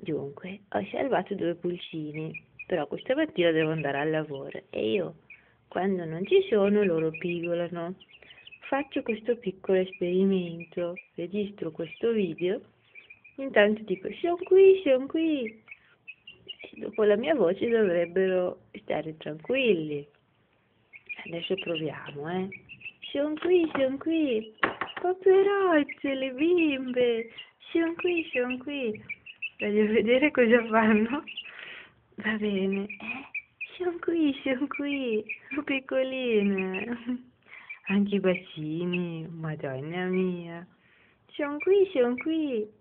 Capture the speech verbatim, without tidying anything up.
Dunque, ho salvato due pulcini, però questa mattina devo andare al lavoro e io, quando non ci sono, loro pigolano. Faccio questo piccolo esperimento, registro questo video, intanto dico, sono qui, sono qui, e dopo la mia voce dovrebbero stare tranquilli. Adesso proviamo, eh. Sono qui, sono qui, paperozze, le bimbe, sono qui, sono qui. Voglio vedere cosa fanno. Va bene, eh? Sono qui, sono qui, piccoline. Anche i bacini, madonna mia. Sono qui, sono qui.